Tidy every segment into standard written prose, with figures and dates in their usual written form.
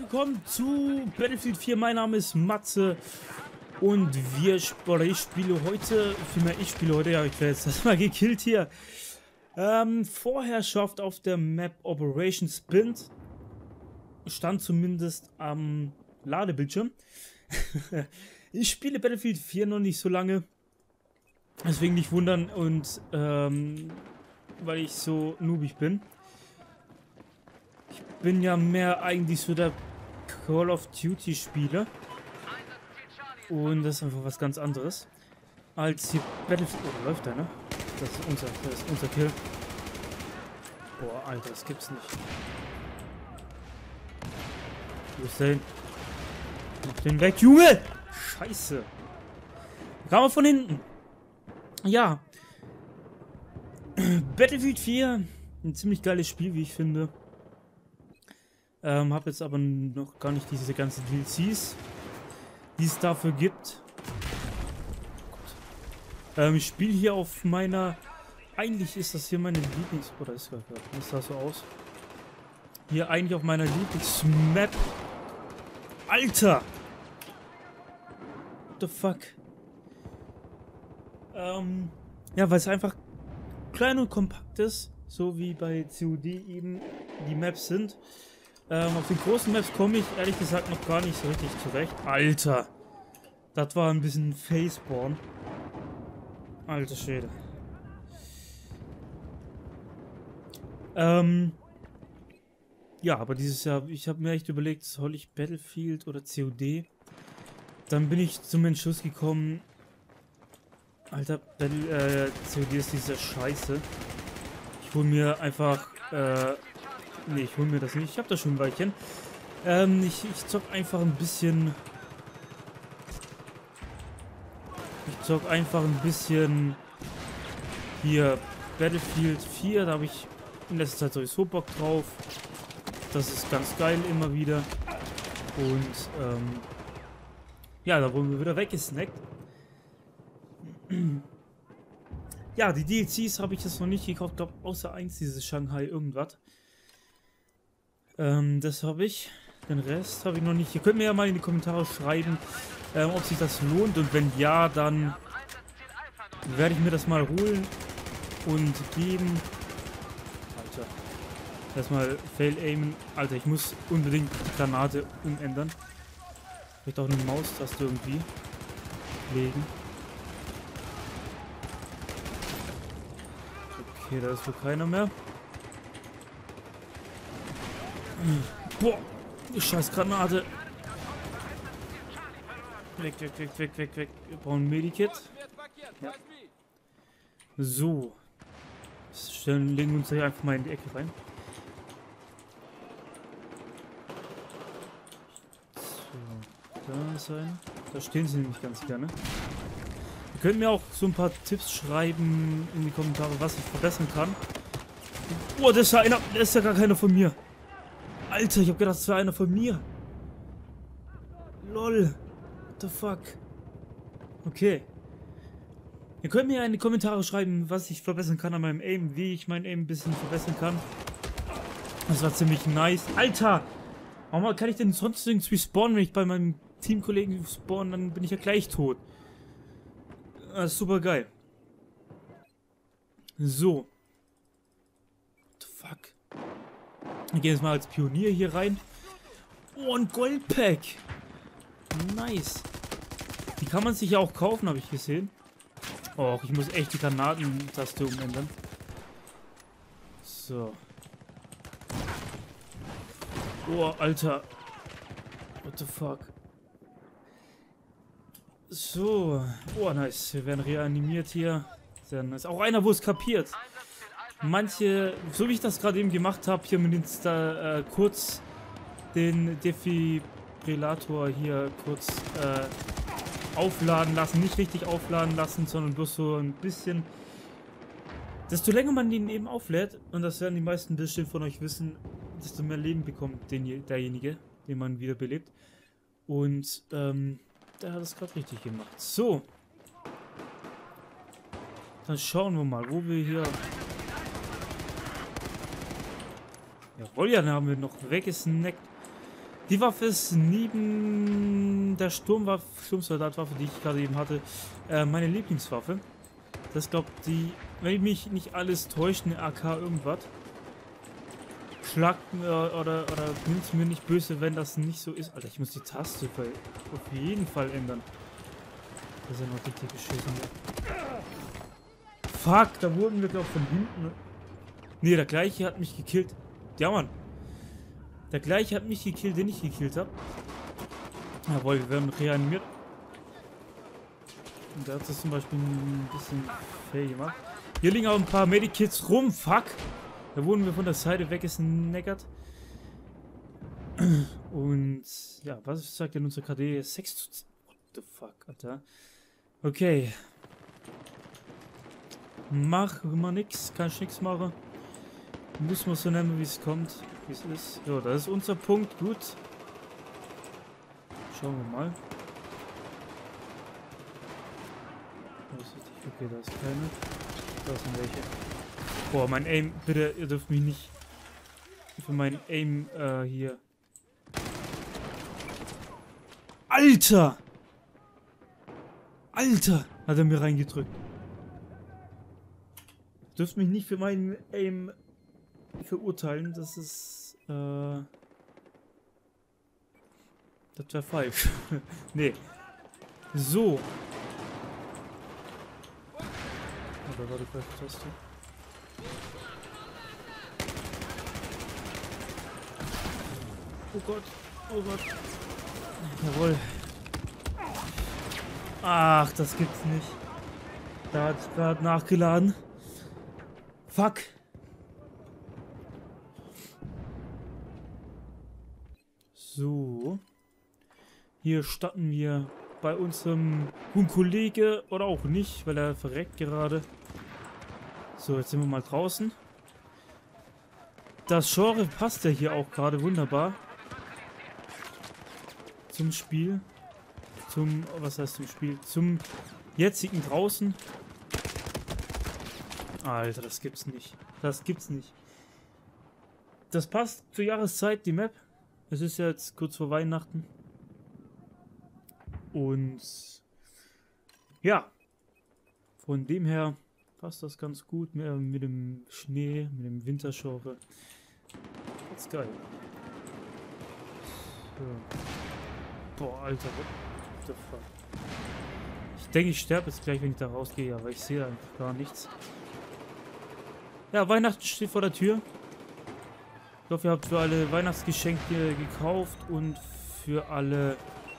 willkommen zu Battlefield 4. Mein Name ist Matze und ich spiele heute, ja, ich werde jetzt erstmal gekillt hier. Vorherrschaft auf der Map Operation Sprint stand zumindest am Ladebildschirm. Ich spiele Battlefield 4 noch nicht so lange, deswegen nicht wundern und weil ich so noobig bin. Ich bin ja mehr eigentlich so der Call of Duty Spieler und das ist einfach was ganz anderes als hier Battlefield. Oh, da läuft der, ne? Das ist unser Kill. Boah, Alter, das gibt's nicht. Wo ist der hin? Mach den weg, Junge! Scheiße. Kam er von hinten. Ja. Battlefield 4. Ein ziemlich geiles Spiel, wie ich finde. Hab jetzt aber noch gar nicht diese ganzen DLCs, die es dafür gibt. Ich spiele hier auf meiner... Eigentlich ist das hier meine Lieblings... Oder ist das so aus? Hier eigentlich auf meiner Lieblingsmap. Alter! What the fuck? Ja, weil es einfach klein und kompakt ist. So wie bei COD eben die Maps sind. Auf den großen Maps komme ich ehrlich gesagt noch gar nicht so richtig zurecht. Alter! Das war ein bisschen Faceborn. Alter Schwede. Ja, aber dieses Jahr, ich habe mir echt überlegt, soll ich Battlefield oder COD? Dann bin ich zum Entschluss gekommen, Alter, COD ist diese Scheiße. Ich hole mir einfach, nee, ich hole mir das nicht, ich habe das schon ein Weilchen. Ich zock einfach ein bisschen... Ich zock einfach ein bisschen hier Battlefield 4, da habe ich in letzter Zeit sowieso Bock drauf. Das ist ganz geil immer wieder. Und ja, da wurden wir wieder weggesnackt. Ja, die DLCs habe ich jetzt noch nicht gekauft, glaube außer eins, dieses Shanghai irgendwas. Das habe ich. Den Rest habe ich noch nicht. Ihr könnt mir ja mal in die Kommentare schreiben, ob sich das lohnt. Und wenn ja, dann werde ich mir das mal holen und geben. Alter. Erstmal Fail aimen. Alter, ich muss unbedingt die Granate umändern. Vielleicht auch eine Maustaste irgendwie legen. Okay, da ist wohl keiner mehr. Boah, die scheiß Granate. Weg. Wir brauchen ein Medikit. Ja. So. Legen wir uns hier einfach mal in die Ecke rein. So, da sein. Da stehen sie nämlich ganz gerne. Ihr könnt mir auch so ein paar Tipps schreiben in die Kommentare, was ich verbessern kann. Oh, das ist ja einer. Das ist ja gar keiner von mir. Alter, ich hab gedacht, das wäre einer von mir. Lol. What the fuck? Okay. Ihr könnt mir in die Kommentare schreiben, was ich verbessern kann an meinem Aim, wie ich mein Aim ein bisschen verbessern kann. Das war ziemlich nice. Alter! Warum kann ich denn sonst irgendwie spawnen, wenn ich bei meinem Teamkollegen spawn, dann bin ich ja gleich tot. Das ist super geil. So. What the fuck? Ich gehe jetzt mal als Pionier hier rein. Oh, ein Goldpack. Nice. Die kann man sich ja auch kaufen, habe ich gesehen. Oh, ich muss echt die Granatentaste umändern. So. Oh, Alter. What the fuck? So. Oh, nice. Wir werden reanimiert hier. Sehr nice. Auch einer, wo es kapiert. Manche, so wie ich das gerade eben gemacht habe, hier mit den kurz den Defibrillator hier kurz aufladen lassen. Nicht richtig aufladen lassen, sondern bloß so ein bisschen. Desto länger man den eben auflädt, und das werden die meisten bestimmt von euch wissen, desto mehr Leben bekommt derjenige, den man wiederbelebt. Und der hat es gerade richtig gemacht. So. Dann schauen wir mal, wo wir hier... Jawohl, ja, dann haben wir noch weggesnackt. Die Waffe ist neben der Sturmsoldatwaffe, die ich gerade eben hatte, meine Lieblingswaffe. Das glaubt die, wenn mich nicht alles täuscht, eine AK irgendwas. Schlagt oder nimmt mir nicht böse, wenn das nicht so ist. Alter, ich muss die Taste auf jeden Fall ändern. Das ist ja noch richtig beschissen. Fuck, da wurden wir, glaube ich, von hinten. Ne, der gleiche hat mich gekillt. Ja, Mann. Der gleiche hat mich gekillt, den ich gekillt habe. Jawohl, wir werden reanimiert. Und der hat das zum Beispiel ein bisschen fail gemacht. Hier liegen auch ein paar Medikits rum. Fuck. Da wurden wir von der Seite weggesnackert. Und ja, was sagt denn unser KD? 6:10. What the fuck, Alter. Okay. Mach immer nix. Kann ich nix machen. Muss man so nennen, wie es kommt. Wie es ist. So, das ist unser Punkt. Gut. Schauen wir mal. Okay, da ist keine. Da sind welche. Boah, mein Aim. Bitte, ihr dürft mich nicht für mein Aim hier. Alter! Alter! Hat er mir reingedrückt. Ihr dürft mich nicht für meinen Aim verurteilen. Das ist das wäre falsch. Nee. So. Oder war die falsche Taste? Oh Gott. Oh Gott. Jawohl. Ach, das gibt's nicht. Da hat ich gerade nachgeladen. Fuck. So. Hier starten wir bei unserem guten Kollege oder auch nicht, weil er verreckt gerade. So, jetzt sind wir mal draußen. Das Genre passt ja hier auch gerade wunderbar. Zum Spiel. Was heißt zum Spiel? Zum jetzigen draußen. Alter, das gibt's nicht. Das gibt's nicht. Das passt zur Jahreszeit, die Map. Es ist jetzt kurz vor Weihnachten. Und ja, von dem her passt das ganz gut mit dem Schnee, mit dem Winterschaufe. Das ist geil. So. Boah, Alter, what the fuck. Ich denke, ich sterbe jetzt gleich, wenn ich da rausgehe, aber ich sehe einfach gar nichts. Ja, Weihnachten steht vor der Tür. Ich hoffe, ihr habt für alle Weihnachtsgeschenke gekauft und für alle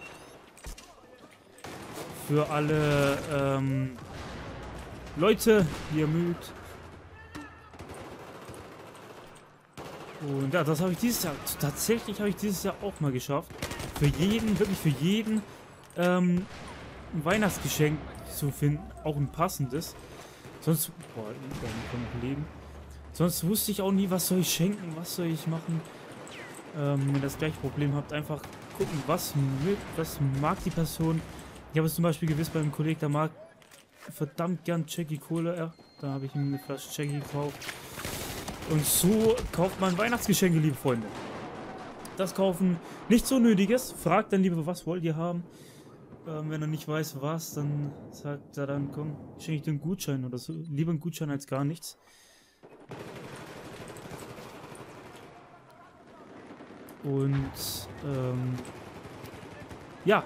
Leute, die ihr mögt. Und ja, das habe ich dieses Jahr, tatsächlich habe ich dieses Jahr auch mal geschafft. Für jeden, wirklich für jeden, ein Weihnachtsgeschenk zu finden, auch ein passendes. Sonst, boah, ich Kollegen. Sonst wusste ich auch nie, was soll ich schenken, was soll ich machen. Wenn ihr das gleiche Problem habt, einfach gucken, was mag die Person. Ich habe es zum Beispiel gewusst bei einem Kollegen, der mag verdammt gern Jackie Cola. Ja, da habe ich ihm eine Flasche Jackie gekauft. Und so kauft man Weihnachtsgeschenke, liebe Freunde. Das kaufen nichts so Nötiges. Fragt dann lieber, was wollt ihr haben. Wenn er nicht weiß, was, dann sagt er dann, komm, schenke ich dir einen Gutschein oder so. Lieber einen Gutschein als gar nichts. Und, ja.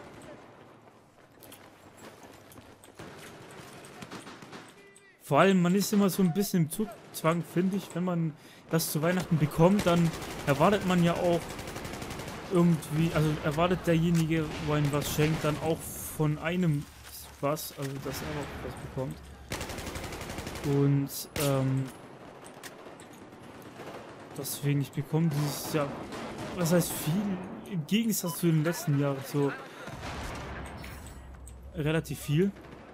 Vor allem, man ist immer so ein bisschen im Zugzwang, finde ich. Wenn man das zu Weihnachten bekommt, dann erwartet man ja auch irgendwie, also erwartet derjenige, wo einem was schenkt, dann auch von einem was, also dass er auch was bekommt. Und, deswegen, ich bekomme dieses Jahr, was heißt viel, im Gegensatz zu den letzten Jahren so relativ viel.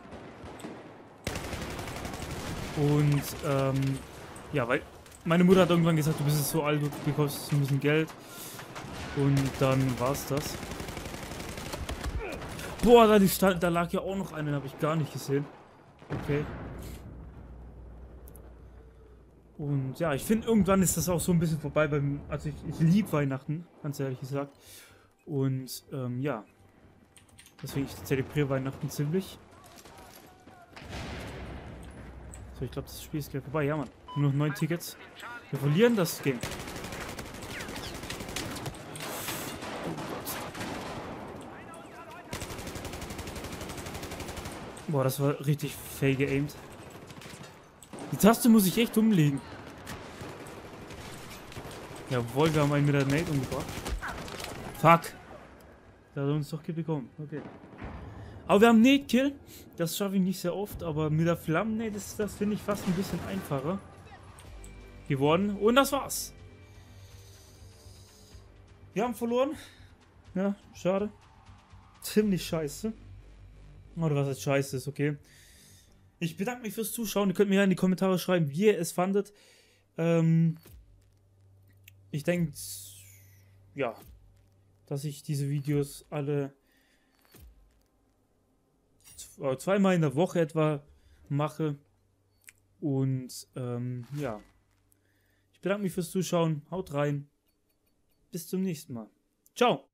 Und, ja, weil meine Mutter hat irgendwann gesagt, du bist jetzt so alt, du bekommst ein bisschen Geld. Und dann war's das. Boah, da lag ja auch noch einer, den habe ich gar nicht gesehen. Okay. Und ja, ich finde, irgendwann ist das auch so ein bisschen vorbei beim, also ich liebe Weihnachten, ganz ehrlich gesagt. Und ja, deswegen ich zelebriere Weihnachten ziemlich. So, ich glaube, das Spiel ist gleich vorbei. Ja, Mann. Nur noch 9 Tickets. Wir verlieren das Game. Boah, das war richtig fail geaimt. Die Taste muss ich echt umlegen. Jawohl, wir haben einen mit der Nate umgebracht. Fuck. Der hat uns doch bekommen. Okay. Aber wir haben Nate-Kill. Das schaffe ich nicht sehr oft, aber mit der Flammen-Nate ist das, finde ich, fast ein bisschen einfacher geworden. Und das war's. Wir haben verloren. Ja, schade. Ziemlich scheiße. Oder was jetzt scheiße ist, okay. Ich bedanke mich fürs Zuschauen. Ihr könnt mir ja in die Kommentare schreiben, wie ihr es fandet. Ich denke, ja, dass ich diese Videos alle zweimal in der Woche etwa mache. Und ja, ich bedanke mich fürs Zuschauen. Haut rein. Bis zum nächsten Mal. Ciao.